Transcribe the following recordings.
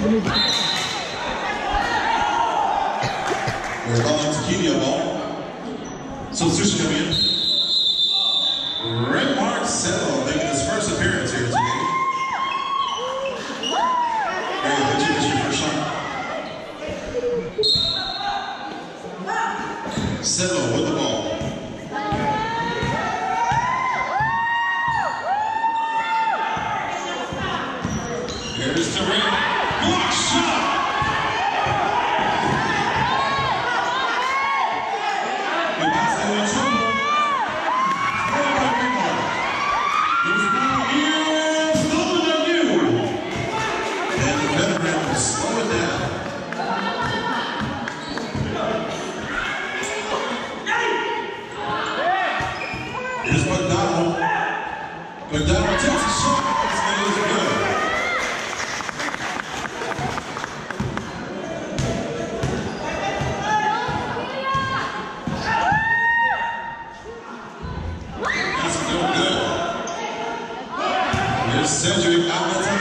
We're calling Tequila ball. Substitution coming in. Ray Marcelo making his first appearance here today. Ray, did you miss your first shot? Settle with the ball. Here's the ring. Block shot! We pass it in trouble. Throw by Raymond. He's now here, slower than you. And the veteran will slow it down. Here's McDonald. McDonald takes a shot. This thing is good. That's still good. Here's Cedric Alvarez.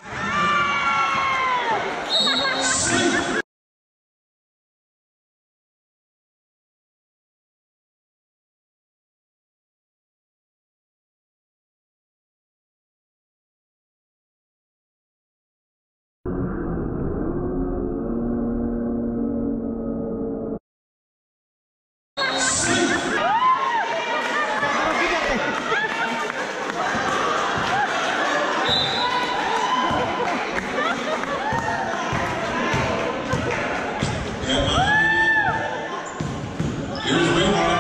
Here's Raymond.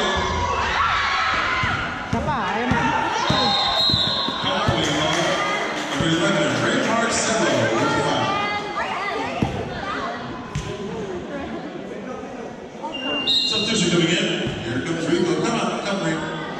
Number 11, Ray Marcelo with the foul. Substitution coming in. Here comes Rico. Come on, come Rico.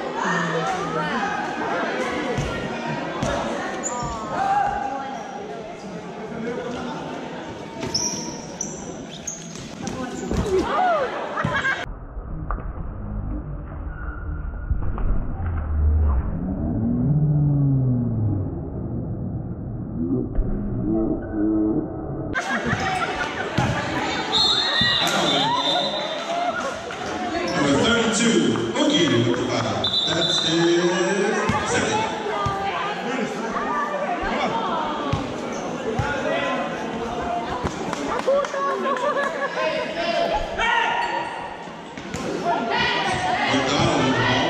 Number 32, Boogie with the foul. That's his second. McDonald with the ball.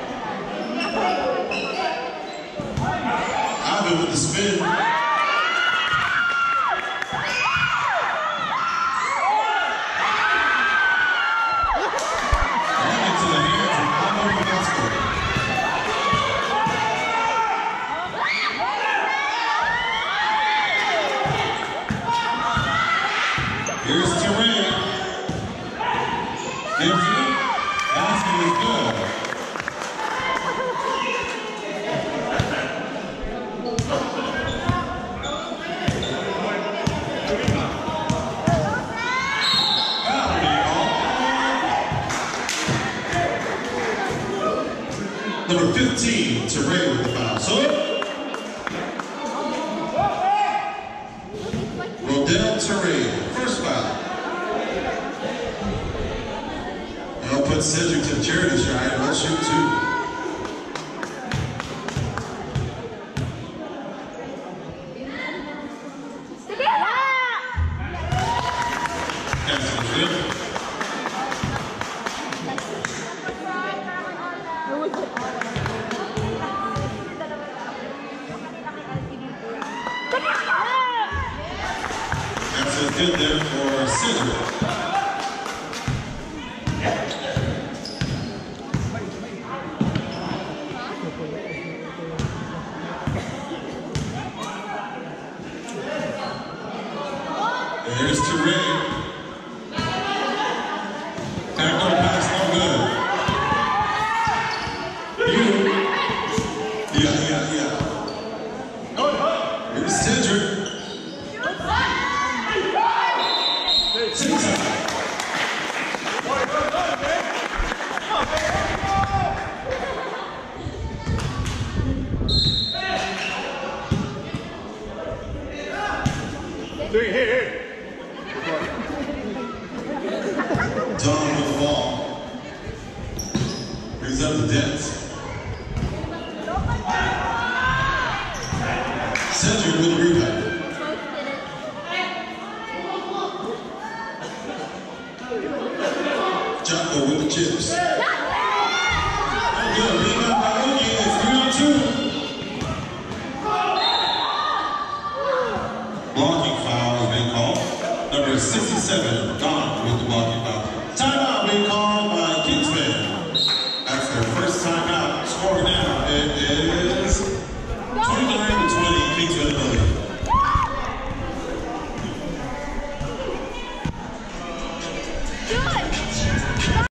Ivan with the spin. Here's Terrain. Gives it. Basket is good. Number 15, Terrain with the foul. So Rodell Terrain, first foul. I'll put Cedric to charity try and we'll shoot two. That's good. That's good there for Cedric. Here's Terrain. Tackle pass, no good. Yeah. Here's Cedric. 3, here. John with the ball. Brings up the depth. Cedric with the rebound. Jocko with the chips. Good rebound by Oogie. It's 3-on-2. Blocking foul has been called. Number 67, Don.